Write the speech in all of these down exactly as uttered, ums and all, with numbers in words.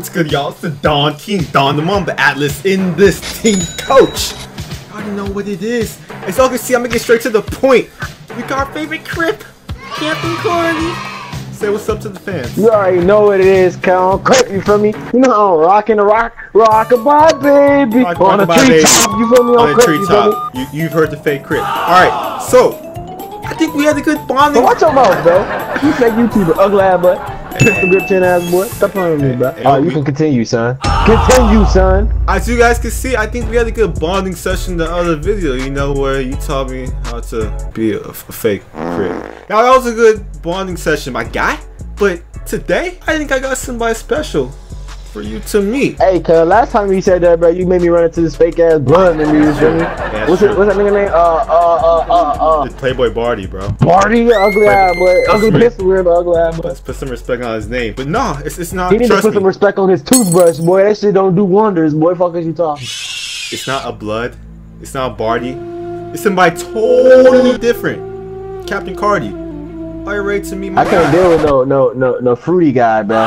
What's good, y'all? It's the Don, King Don, the Mamba Atlas in this team coach. I already know what it is. As y'all can see, I'm gonna get straight to the point. We got our favorite crip, Captain Cardi. Say what's up to the fans. You already know what it is, Count. Crip, you feel me? You know how I'm rocking the rock, rock-a-bye, baby. Rock on a treetop, you feel me? On a Crip, treetop. You, you've heard the fake crip. Alright, so I think we had a good bonding. So watch your mouth, bro. You fake YouTuber, ugly ass butt. Pistol grip chin ass boy. Stop playing with me, bro. Alright, you can continue, son. Continue, son. As you guys can see, I think we had a good bonding session the other video, you know, where you taught me how to be a, a fake crip. Now that was a good bonding session, my guy. But today, I think I got somebody special for you to meet. Hey, cuz, last time you said that, bro, you made me run into this fake ass blood and you feel me? Yeah, what's, it, what's that nigga name? Uh, uh, uh, uh, uh. It's Playboy Barty, bro. Barty, ugly ass boy. Ugly pistol weird, but ugly ass boy. Let's put some respect on his name. But no, it's, it's not. He need to put me. some respect on his toothbrush, boy. That shit don't do wonders, boy. Fuck is you talking? It's not a blood. It's not a Barty. It's somebody totally different. Captain Cardi. Are you ready to meet my I can't guy? deal with no, no, no, no fruity guy, bro.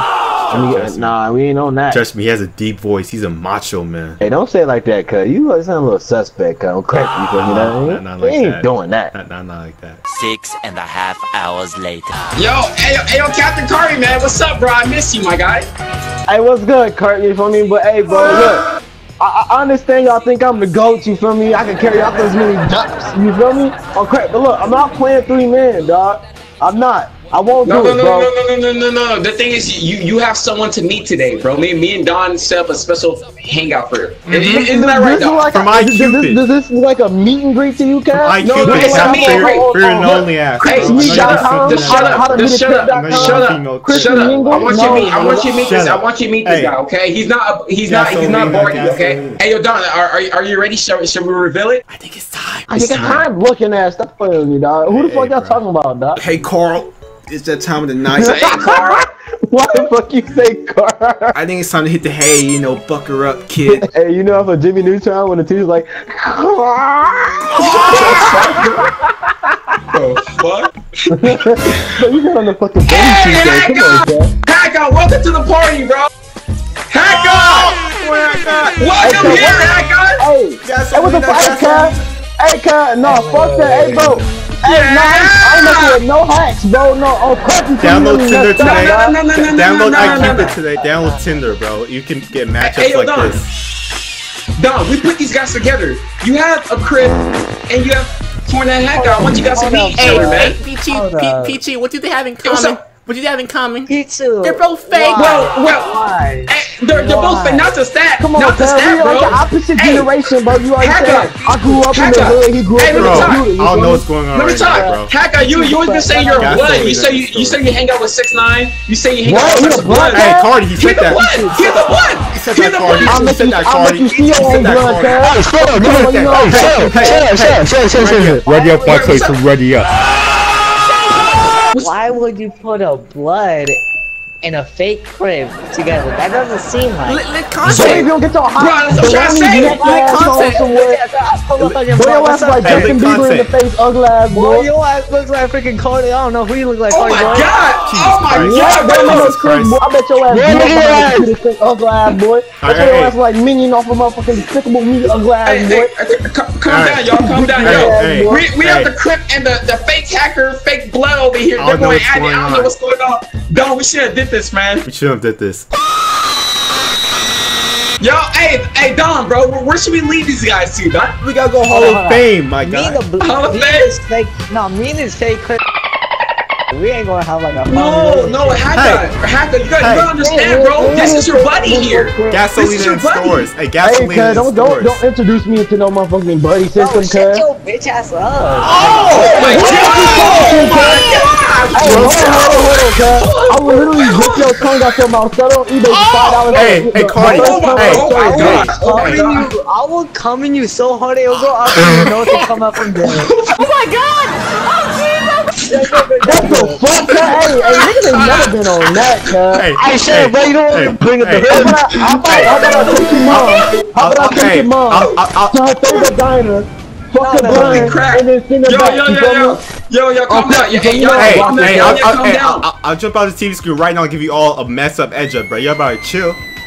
I mean, nah, we ain't on that. Trust me, he has a deep voice. He's a macho man. Hey, don't say it like that, cuz. You sound a little suspect, cuz. Crack, you feel me? That Not, ain't, not like he ain't that. doing that. Not, not, not like that. Six and a half hours later. Yo, hey, yo, hey, yo, Captain Cardi, man. What's up, bro? I miss you, my guy. Hey, what's good, Kurt? You feel me? But hey, bro, look. I, I understand y'all think I'm the GOAT, you feel me? I can carry out those many ducks, you feel me? Oh, crap. But look, I'm not playing three men, dog. I'm not. I won't No, do no, it, no, bro. no, no, no, no, no, no. The thing is, you you have someone to meet today, bro. Me, me and Don set up a special hangout for you. Mm-hmm. Isn't that right, Does this Don? look like From a- does, iCupid. this, does this look like a meet and greet to you, Cap? I No, no, Cupid, it's a I'm meet and fair, greet. fair and Oh, only ass. Hey, bro. I know shut you're up, not just female. shut up, just shut up, I know you're shut not up, female. Chris shut up. Mingle? I want you to No, meet. I want you to meet shut this. up. I want you to meet Hey. this guy. Okay, he's not. He's not. He's not Gasoline, Barty. Okay. gasoline. Hey, yo, Don, are are, are you ready? Shall, shall we reveal it? I think it's time. I think I'm looking at stop playing with me, dog. Who the Hey, fuck y'all bro. talking about, dog? Hey, Carl. It's that time of the night. Hey, Carl. Why the fuck you say car? I think it's time to hit the hay, you know, buck her up, kid. Hey, you know, for Jimmy Neutron when the teacher's like, Oh, what? so you got on the fucking baby Hey, Tuesday. Come on, Hacka! bro. Hacka, welcome to the party, bro. Hacka! Where I got? Welcome Hey, here, so- Hacka! Hey, Gas hey, what's the fight, cuz? Hey, cuz, no, fuck that. Hey, bro. Hey, no, I ain't messing with no hacks, bro. No, oh, crap, you Download really Tinder messed up, today. dog. No, no, no, no, no, Download no, no, no, iCupid no. today. Download Tinder, bro. You can get matchups Hey, yo, like Don. this. Don, we put these guys together. You have a crib, and you have Cornet Hacka. I want you guys to meet each other, man. Peachy, Hold up. Peachy, what do they have in what's common? up? What do they have in common? Pizza. They're both fake. Well, well, Why? eh, they're, they're both fake. Not the stat. Come on, not the cuz, we stat, like bro. the opposite Hey, generation, bro. You already Hacka. said, I grew up in the Hacka. hood, he grew up Hey, in let me the talk. computer. I you don't feel know me? what's going on Let me right talk. now, bro. Hacka, you you always been saying you're a That's blood. totally You say you, different you say you hang out with six nine. You say you hang What? out with You six the blood? blood. Hey, Cardi, he He's said the that. blood. He's the blood. He said He's that, the Cardi. blood. I'll He make said you, that, I'll make Cardi. you see your He said own that, blood, Cardi. cuz. Shut up, Come on, you know hey, what shut up, Hey, shut up, hey, shut up, shut up, shut up, shut up. Ready up, my place, ready up. Why would you put a blood and a fake crib together? That doesn't seem like. Let, let So if you content. don't get your Bro, hot, that's what I'm baloney saying. neck Let ass on content. somewhere. Pull up on your Boy, phone. your What's ass like up, Hey, Justin let Bieber in the content. face, ugly ass boy? boy. Your ass looks like freaking Cody. I don't know who you look like. Oh Cody, my boy. God. Oh my Christ. Yeah, God, that bro. ain't no Jesus trick, Christ. boy. I bet your ass What blew is up that? on the sick ugly ass boy. I bet Hey, your hey. ass like minion off of motherfucking despicable me, ugly ass Hey, boy. hey, hey, calm calm All down, right. y'all. Calm down, Hey, yo. hey, We, we hey. have the Crip and the, the fake hacker, fake blood over here. I They're don't know going what's at it. going I don't on. know what's going on. Don, we should have did this, man. We should have did this. Yo, hey, hey, Don, bro, where, where should we leave these guys to, Don? We gotta go Hall Hold of on. Fame, my Me guy. and the Hall of me Fame? and this fake. No, me and this fake crib. We ain't gonna have like a. No, no, Hacker, Hacker, you gotta, Hey. you gotta understand, bro. This is your buddy here. This is Gasolina your in buddy. stores. Hey, Hey, gasolina cuz, in don't, don't, stores. don't introduce me into no motherfucking buddy system, Bro, cuz. shut your bitch ass up. Oh my God! Oh my Hey, hold on, hold on, hold on, cuz. I will literally rip your tongue out your mouth. Sell on eBay for five dollars. Hey, hey, Cardi. Oh my- Hey, oh my hey, God. hey. Oh my Coming God. you, I will come in you so hard it'll go up and you know what to come up from there. That's the fuck, cuz. Hey, hey, niggas ain't never been on that, cuz. Hey, I said, bro, you don't want hey, to bring up hey, the How hood. about I- how about how about I take your mom? How about I take Hey, your mom I'll- I'll- I'll- to her favorite diner, fuck her no, Holy blind, crap. and then send her Yo, back? yo, You yo, feel yo. me? Yo, yo, calm Okay, down. Yeah, so hey, you yo, know Hey, what? calm down. hey, Yo, I'll, yo, I'll, calm hey, down. I'll, I'll jump out the T V screen right now and give you all a mess up edge up, bro. Y'all about to chill.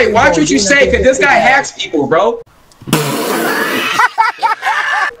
wait, watch what you say, cause this guy hacks people, bro.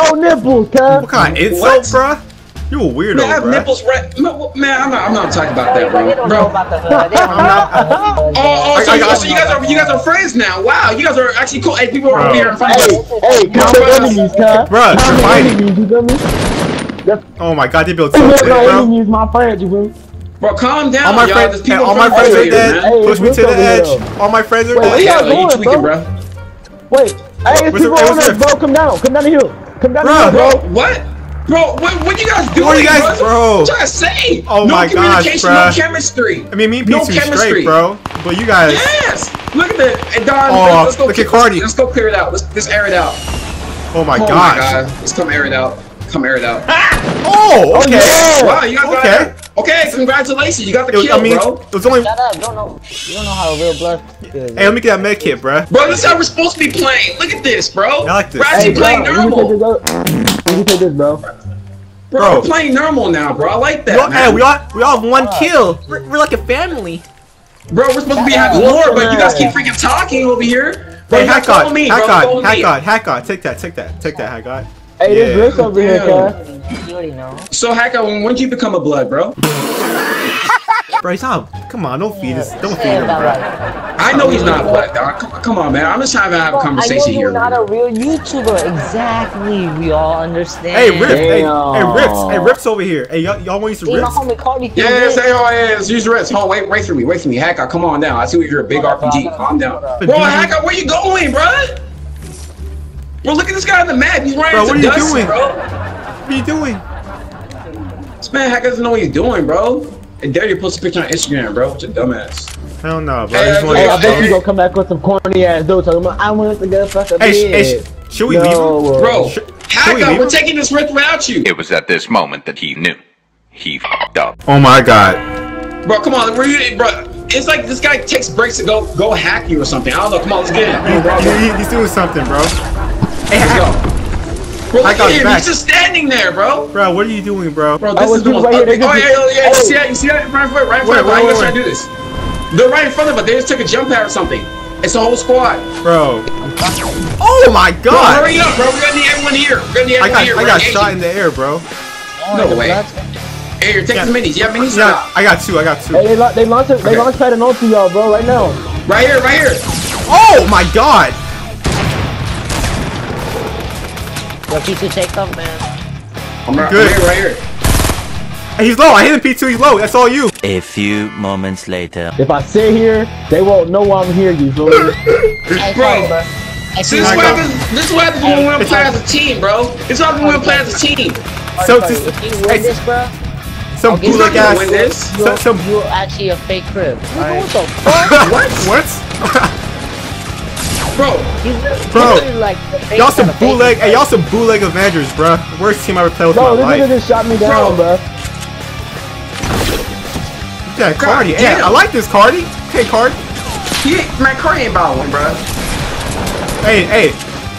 no nipples, cuz. What kind of insult, bruh? You a weirdo, Man, I have bro. nipples red. Man, I'm not. I'm not talking about that, They bro. don't know Bro. about the hood. They don't know about the hood. Hey, I- so, I you, got- so you guys are you guys are friends now. Wow, you guys are actually cool. Hey, people are Bro. over here in front of Hey, you. hey, come Bro, on, enemies, cuz. Bruh, Come you're on, fighting. enemies, you feel me? That's Oh my god, they built that's something, my bro. enemies, my friends, you feel me? Bro, calm down, All my y'all. friends, There's people all in my front friends of are you, dead. man. Push me Hey, to the what's edge. over here, All my friends are Wait, where dead. y'all Hell, you going, tweaking, bro? bro. Wait, hey, What's it's people the- on what's us, the- bro. Come down, come down the hill. Come down the Bruh. hill, Bro, bro. what? Bro, what, what you guys doing, What are you guys- bro? bro? What you trying to say? Oh no my gosh, communication, bruh. no chemistry. I mean, me and no P two chemistry. straight, bro. But you guys, Yes. Look at that. Hey, Don, Oh, let's, let's go. look clear- at Cardi. Let's, let's go clear it out. Let's, let's air it out. oh my oh gosh. my god. Let's come air it out. Come air it out. Oh, okay. yeah. Wow, you guys got Okay. it. Okay, congratulations. You got the It was- kill, I mean, bro. it was only. Shut up. You don't know. You don't know how real blood feels. Hey, let me get that med kit, bruh. Bro, this is how we're supposed to be playing. Look at this, bro. I like this. We're actually Hey, playing bro, you can normal. take this, bro. You can take this, bro. Bro, Bro. we're playing normal now, bro. I like that, We all, man. hey, we all we all have one kill. We're, we're like a family. Bro, we're supposed to be having more, but you guys keep freaking talking over here. Bro, Hey, you gotta hack follow god, me, hack bro. god, Follow hack me. god, hack god. Take that, take that, take that, hack god. Hey, Yeah. this Rick over here, Damn. cuz. You already know. So, Hacker, when did you become a blood, bro? Bro, he's not. Come on, don't feed us. Don't feed Say him, about bro. like- I know he's not blood, dog. Come, come on, man. I'm just trying to have a Bro, conversation I know here. you're not a real YouTuber. Exactly. We all understand. Hey, Rips, hey, hey, Damn. Rips, hey, Rips over here. Hey, y'all, y'all want to use Hey, some my Rips? homie Cardi. Yeah, say oh yeah, use your wrist. Hold on, wait, wait for me, wait for me. Hacker, come on down. I see you're a big R P G. Calm down. Bro, Hacker, where you going, bro? Bro, look at this guy on the map. He's running Bro, what into are you dust, doing? bro. What are you doing? This man Hacker doesn't know what he's doing, bro. And dare you post a picture on Instagram, bro. What a dumbass. Hell no, bro. Hey, I just want Hey, to I get bet you Hey. gonna come back with some corny ass dude talking about I want to go fuck a Hey, sh- bitch. hey, sh- should we leave him? No, Bro, Sh- should we Hacker, leave we're him? taking this risk without you. It was at this moment that he knew. He fucked up. Oh my god. Bro, come on, we're, bro. It's like this guy takes breaks to go go hack you or something. I don't know. Come on, let's get it. No problem. He, he- he's doing something, bro. Hey, Let's hack- go. Bro, I look got at his him. back. He's just standing there, bro. bro, what are you doing, bro? Bro, I this was is the doing most right here. ugly. Oh, They yeah, just- yeah, yeah. You Hey. see that? You see that? Right in front, right in front Wait, of us. How wait, you guys wait, trying to do this? They're right in front of us. They just took a jump pad or something. It's a whole squad. Bro. Oh my Bro, god. hurry up, bro. We're gonna need everyone here. We're gonna need I everyone got here. I We're got engaging. shot in the air, bro. No the way. blood- Hey, here, take Yeah. the minis. You have minis? Yeah, I got two. I got two. Hey, they, la- they launched it. They Okay. launched pad and onto y'all, bro, right now. Right here, right here. Oh my god. Yo, P two, take them, man. I'm right, Good. right here, right here. Hey, he's low. I hit him P two. He's low. That's all you. A few moments later. If I sit here, they won't know I'm here. You feel me? Hey, Bro. sorry, bro. Hey, See, this is I what got- happens. This is what happens when we want to play as a team, bro. This is what happens when we play as a team. So sorry, just if you win hey, this, bro, some He's He's not bootleg gonna ass. win this. Some, some you're actually a fake crib. Alright? What the fuck? what? What? Bro, He's literally- Bro, literally like the face Y'all on some the face. bootleg. Hey, y'all some bootleg Avengers, bro. Worst team I ever played with Bro, in this my nigga life. just shot me down, Bro. bro. Yeah, Cardi. God Yeah, damn. I like this Cardi. Hey, Cardi. he, man, Curry ain't about one, bro. Hey, hey.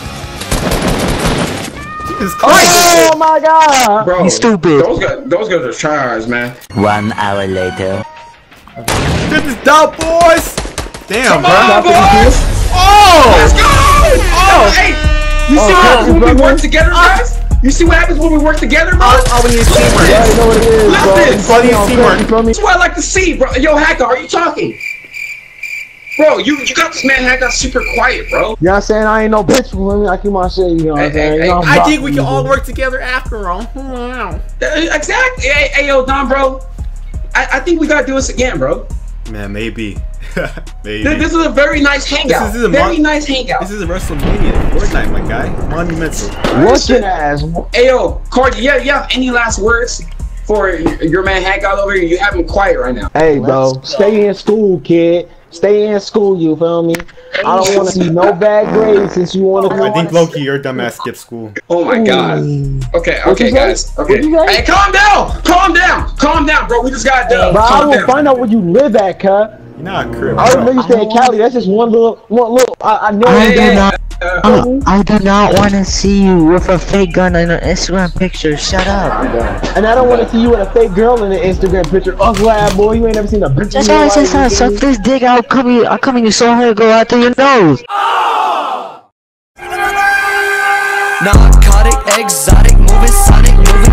Jesus Christ. Oh my god! Bro, He's stupid. Those guys, those guys are tryhards, man. One hour later. Get this dub, boys. Damn, Come on, bro. boys! Oh. Let's go! Oh, hey! You see Oh, what happens when we brother. work together, guys? You see what happens when we work together, bro? All, all we need is teamwork. Yeah, you know what it is, Look bro. at this. All we need is You teamwork. feel me? That's what I like to see, bro. Yo, Hacker, are you talking? Bro, you you got this man Hacker super quiet, bro. You know what I'm saying? I ain't no bitch for me. I keep my shit, you know what I'm Hey, saying? hey, You know I'm I think we boxing, can you all feel me? work together after all. Wow. Uh, Exactly. Hey, hey, yo, Don, bro. I, I think we gotta do this again, bro. Man, maybe. maybe. Th- This is a very nice hangout. This is a very mon- nice hangout. This is a WrestleMania Fortnite, my guy. Monumental. Working ass. Hey, yo, Cardi, yeah, you have any last words for your, your man Hangout over here? You have him quiet right now. Hey, bro, Let's stay in school, kid. Stay in school, you feel me? I don't want to see no bad grades since you want to I think Loki, your dumbass skipped school. Oh my god. Okay, What okay, you say? guys. What Okay. you say? Hey, calm down! Calm down! Calm down, bro. We just got done. Bro, I Calm will down. find out where you live at, cut. You're not a crib, I already know bro. you stay in Cali. That's just one little, one little. I, I know. I Hey, do hey, not- uh, Oh, I do not want to see you with a fake gun in an Instagram picture. Shut up. And I don't want to see you with a fake girl in an Instagram picture. Ugly ass boy, you ain't never seen a bitch. That's in your why I life, said, you feel suck me? this dick out. Come here. I'll come in your soul hair go out through your nose. Narcotic, exotic, moving sonic, moving